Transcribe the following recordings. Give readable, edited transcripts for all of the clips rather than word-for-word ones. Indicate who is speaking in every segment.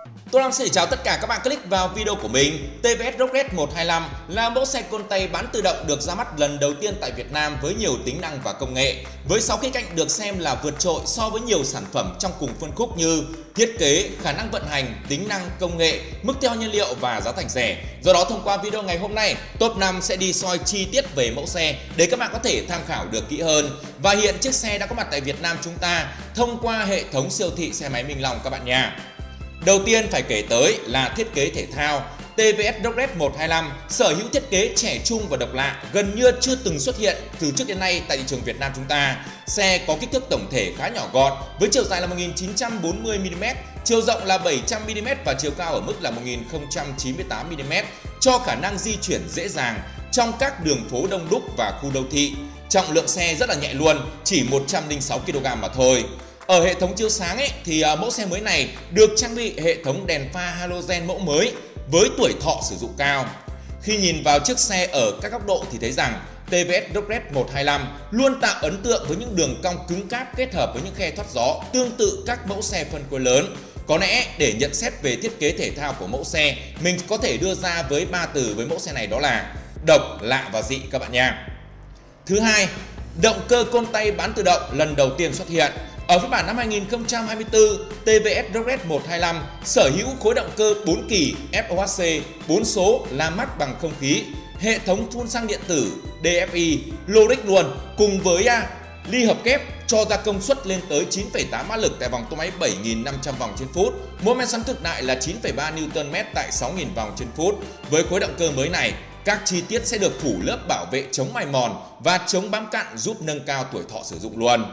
Speaker 1: Tôi Long xin chào tất cả các bạn click vào video của mình. TVS Rockret 125 là mẫu xe côn tay bán tự động được ra mắt lần đầu tiên tại Việt Nam với nhiều tính năng và công nghệ. Với 6 khía cạnh được xem là vượt trội so với nhiều sản phẩm trong cùng phân khúc như thiết kế, khả năng vận hành, tính năng, công nghệ, mức tiêu hao nhiên liệu và giá thành rẻ. Do đó thông qua video ngày hôm nay, Top 5 sẽ đi soi chi tiết về mẫu xe để các bạn có thể tham khảo được kỹ hơn. Và hiện chiếc xe đã có mặt tại Việt Nam chúng ta thông qua hệ thống siêu thị xe máy Minh Long các bạn nha. Đầu tiên phải kể tới là thiết kế thể thao. TVS Rockret 125 sở hữu thiết kế trẻ trung và độc lạ, gần như chưa từng xuất hiện từ trước đến nay tại thị trường Việt Nam chúng ta. Xe có kích thước tổng thể khá nhỏ gọn với chiều dài là 1940mm, chiều rộng là 700mm và chiều cao ở mức là 1098mm, cho khả năng di chuyển dễ dàng trong các đường phố đông đúc và khu đô thị. Trọng lượng xe rất là nhẹ luôn, chỉ 106kg mà thôi. Ở hệ thống chiếu sáng thì mẫu xe mới này được trang bị hệ thống đèn pha halogen mẫu mới với tuổi thọ sử dụng cao. Khi nhìn vào chiếc xe ở các góc độ thì thấy rằng TVS Rockret 125 luôn tạo ấn tượng với những đường cong cứng cáp kết hợp với những khe thoát gió tương tự các mẫu xe phân khối lớn. Có lẽ để nhận xét về thiết kế thể thao của mẫu xe, mình có thể đưa ra với 3 từ với mẫu xe này, đó là độc, lạ và dị các bạn nha. Thứ hai, động cơ côn tay bán tự động lần đầu tiên xuất hiện. Ở phiên bản năm 2024, TVS Rockret 125 sở hữu khối động cơ 4 kỳ FOHC 4 số làm mát bằng không khí, hệ thống phun xăng điện tử DFI, Loric luôn, cùng với ly hợp kép cho ra công suất lên tới 9,8 mã lực tại vòng tua máy 7.500 vòng trên phút. Mô men xoắn cực đại là 9,3 Nm tại 6.000 vòng trên phút. Với khối động cơ mới này, các chi tiết sẽ được phủ lớp bảo vệ chống mài mòn và chống bám cặn giúp nâng cao tuổi thọ sử dụng luôn.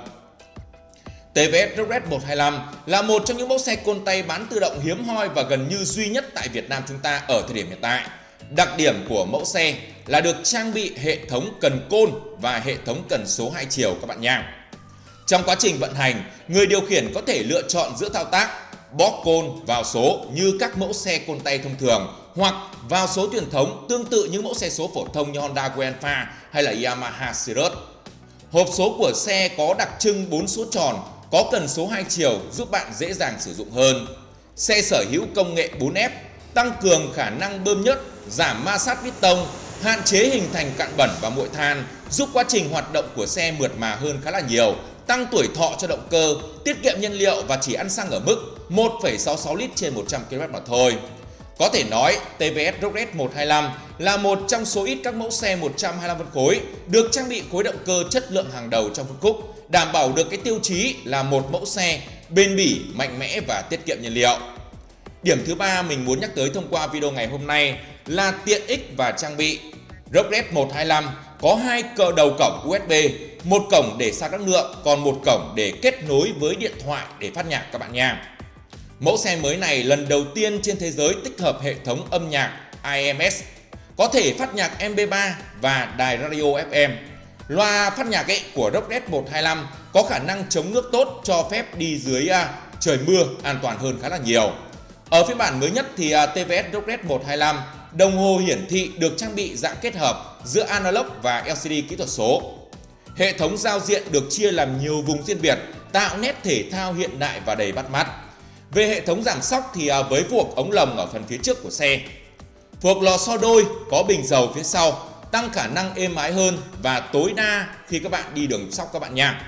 Speaker 1: TVS Rockret 125 là một trong những mẫu xe côn tay bán tự động hiếm hoi và gần như duy nhất tại Việt Nam chúng ta ở thời điểm hiện tại. Đặc điểm của mẫu xe là được trang bị hệ thống cần côn và hệ thống cần số 2 chiều các bạn nha. Trong quá trình vận hành, người điều khiển có thể lựa chọn giữa thao tác bóp côn vào số như các mẫu xe côn tay thông thường hoặc vào số truyền thống tương tự như mẫu xe số phổ thông như Honda Guelpha hay là Yamaha Sirius. Hộp số của xe có đặc trưng 4 số tròn, có cần số 2 chiều giúp bạn dễ dàng sử dụng hơn. Xe sở hữu công nghệ 4F, tăng cường khả năng bơm nhớt, giảm ma sát piston, hạn chế hình thành cặn bẩn và muội than, giúp quá trình hoạt động của xe mượt mà hơn khá là nhiều, tăng tuổi thọ cho động cơ, tiết kiệm nhiên liệu và chỉ ăn xăng ở mức 1,66 lít trên 100 km mà thôi. Có thể nói, TVS Rockret 125 là một trong số ít các mẫu xe 125 phân khối được trang bị khối động cơ chất lượng hàng đầu trong phân khúc, đảm bảo được cái tiêu chí là một mẫu xe bền bỉ, mạnh mẽ và tiết kiệm nhiên liệu. Điểm thứ ba mình muốn nhắc tới thông qua video ngày hôm nay là tiện ích và trang bị. Rockret 125 có 2 đầu cổng USB, một cổng để sạc năng lượng, còn một cổng để kết nối với điện thoại để phát nhạc các bạn nha. Mẫu xe mới này lần đầu tiên trên thế giới tích hợp hệ thống âm nhạc IMS, có thể phát nhạc MP3 và đài radio FM. Loa phát nhạc của Rockret 125 có khả năng chống nước tốt, cho phép đi dưới trời mưa an toàn hơn khá là nhiều. Ở phiên bản mới nhất thì TVS Rockret 125, đồng hồ hiển thị được trang bị dạng kết hợp giữa analog và LCD kỹ thuật số. Hệ thống giao diện được chia làm nhiều vùng riêng biệt, tạo nét thể thao hiện đại và đầy bắt mắt. Về hệ thống giảm xóc thì với phuộc ống lồng ở phần phía trước của xe, phuộc lò xo đôi có bình dầu phía sau, tăng khả năng êm ái hơn và tối đa khi các bạn đi đường sóc các bạn nha.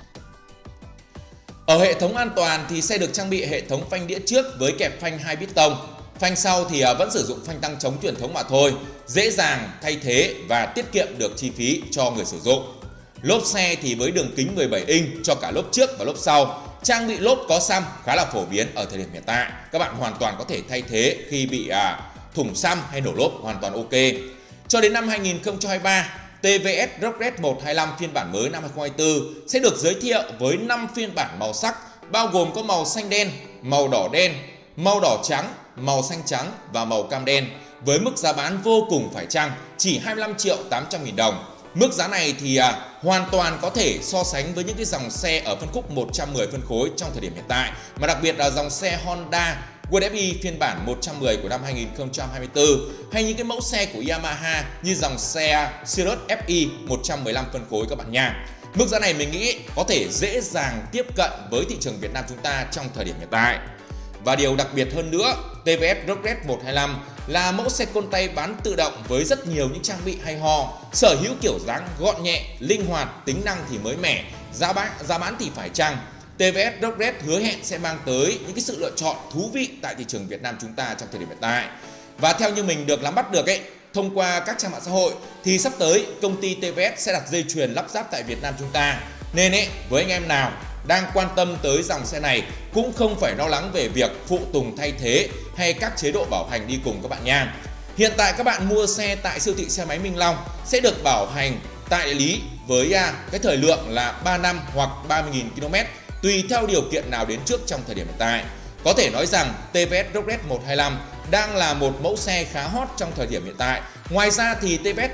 Speaker 1: Ở hệ thống an toàn thì xe được trang bị hệ thống phanh đĩa trước với kẹp phanh 2 piston. Phanh sau thì vẫn sử dụng phanh tăng chống truyền thống mà thôi, dễ dàng thay thế và tiết kiệm được chi phí cho người sử dụng. Lốp xe thì với đường kính 17 inch cho cả lốp trước và lốp sau. Trang bị lốp có xăm khá là phổ biến ở thời điểm hiện tại. Các bạn hoàn toàn có thể thay thế khi bị thủng xăm hay nổ lốp, hoàn toàn ok. Cho đến năm 2023, TVS Rockret 125 phiên bản mới năm 2024 sẽ được giới thiệu với 5 phiên bản màu sắc, bao gồm có màu xanh đen, màu đỏ đen, màu đỏ trắng, màu xanh trắng và màu cam đen, với mức giá bán vô cùng phải chăng, chỉ 25.800.000 đồng. Mức giá này thì hoàn toàn có thể so sánh với những cái dòng xe ở phân khúc 110 phân khối trong thời điểm hiện tại, mà đặc biệt là dòng xe Honda WRF phiên bản 110 của năm 2024 hay những cái mẫu xe của Yamaha như dòng xe Sirius FI 115 phân khối các bạn nha. Mức giá này mình nghĩ có thể dễ dàng tiếp cận với thị trường Việt Nam chúng ta trong thời điểm hiện tại. Và điều đặc biệt hơn nữa, TVS Rocket 125 là mẫu xe côn tay bán tự động với rất nhiều những trang bị hay ho, sở hữu kiểu dáng gọn nhẹ, linh hoạt, tính năng thì mới mẻ, giá bán thì phải chăng. TVS Rocket hứa hẹn sẽ mang tới những cái sự lựa chọn thú vị tại thị trường Việt Nam chúng ta trong thời điểm hiện tại. Và theo như mình được nắm bắt được thông qua các trang mạng xã hội thì sắp tới công ty TVS sẽ đặt dây chuyền lắp ráp tại Việt Nam chúng ta. Nên với anh em nào đang quan tâm tới dòng xe này cũng không phải lo lắng về việc phụ tùng thay thế hay các chế độ bảo hành đi cùng các bạn nha. Hiện tại các bạn mua xe tại siêu thị xe máy Minh Long sẽ được bảo hành tại đại lý với cái thời lượng là 3 năm hoặc 30.000 km tùy theo điều kiện nào đến trước trong thời điểm hiện tại. Có thể nói rằng TVS Rocket 125 đang là một mẫu xe khá hot trong thời điểm hiện tại. Ngoài ra thì TVS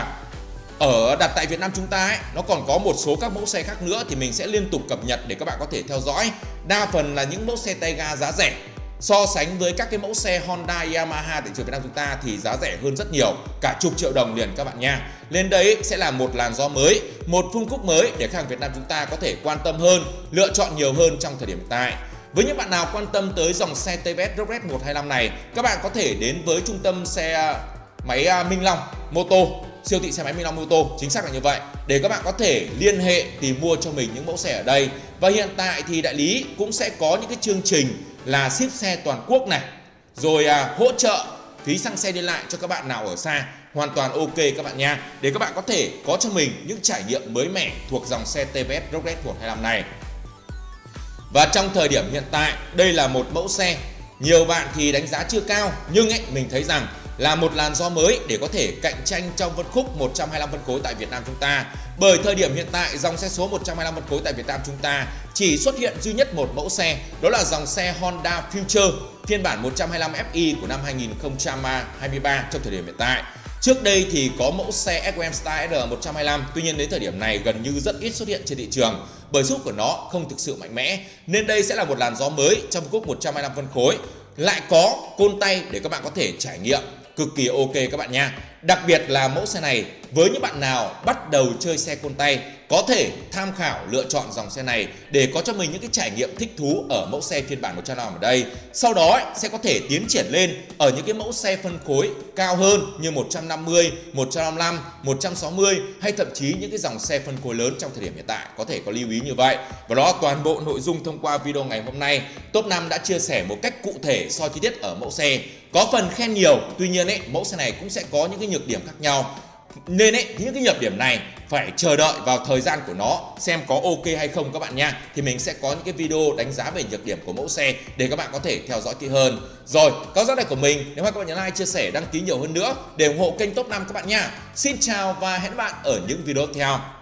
Speaker 1: đặt tại Việt Nam chúng ta nó còn có một số các mẫu xe khác nữa thì mình sẽ liên tục cập nhật để các bạn có thể theo dõi. Đa phần là những mẫu xe tay ga giá rẻ. So sánh với các cái mẫu xe Honda, Yamaha tại thị trường Việt Nam chúng ta thì giá rẻ hơn rất nhiều, cả chục triệu đồng liền các bạn nha. Lên đây sẽ là một làn gió mới, một phương khúc mới để khách hàng Việt Nam chúng ta có thể quan tâm hơn, lựa chọn nhiều hơn trong thời điểm hiện tại. Với những bạn nào quan tâm tới dòng xe TVS Rocket 125 này, các bạn có thể đến với trung tâm xe máy Minh Long Mô Tô, siêu thị xe máy Minh Long Mô Tô, chính xác là như vậy, để các bạn có thể liên hệ tìm mua cho mình những mẫu xe ở đây. Và hiện tại thì đại lý cũng sẽ có những cái chương trình là ship xe toàn quốc này, rồi hỗ trợ phí xăng xe đi lại cho các bạn nào ở xa, hoàn toàn ok các bạn nha, để các bạn có thể có cho mình những trải nghiệm mới mẻ thuộc dòng xe TVS Rocket 125 này. Và trong thời điểm hiện tại, đây là một mẫu xe nhiều bạn thì đánh giá chưa cao, nhưng mình thấy rằng là một làn gió mới để có thể cạnh tranh trong phân khúc 125 phân khối tại Việt Nam chúng ta. Bởi thời điểm hiện tại, dòng xe số 125 phân khối tại Việt Nam chúng ta chỉ xuất hiện duy nhất một mẫu xe, đó là dòng xe Honda Future phiên bản 125 Fi của năm 2023 trong thời điểm hiện tại. Trước đây thì có mẫu xe FM Style R125, tuy nhiên đến thời điểm này gần như rất ít xuất hiện trên thị trường bởi sức của nó không thực sự mạnh mẽ. Nên đây sẽ là một làn gió mới trong phân khúc 125 phân khối, lại có côn tay để các bạn có thể trải nghiệm cực kỳ ok các bạn nha. Đặc biệt là mẫu xe này với những bạn nào bắt đầu chơi xe côn tay có thể tham khảo lựa chọn dòng xe này để có cho mình những cái trải nghiệm thích thú ở mẫu xe phiên bản 125 ở đây. Sau đó sẽ có thể tiến triển lên ở những cái mẫu xe phân khối cao hơn như 150, 155, 160 hay thậm chí những cái dòng xe phân khối lớn trong thời điểm hiện tại, có thể có lưu ý như vậy. Và đó toàn bộ nội dung thông qua video ngày hôm nay. Top 5 đã chia sẻ một cách cụ thể soi chi tiết ở mẫu xe. Có phần khen nhiều, tuy nhiên mẫu xe này cũng sẽ có những cái nhược điểm khác nhau. Nên những cái nhược điểm này phải chờ đợi vào thời gian của nó xem có ok hay không các bạn nha. Thì mình sẽ có những cái video đánh giá về nhược điểm của mẫu xe để các bạn có thể theo dõi kỹ hơn. Rồi, có dõi này của mình, nếu các bạn nhấn like, chia sẻ, đăng ký nhiều hơn nữa để ủng hộ kênh Top 5 các bạn nha. Xin chào và hẹn gặp lại bạn ở những video tiếp theo.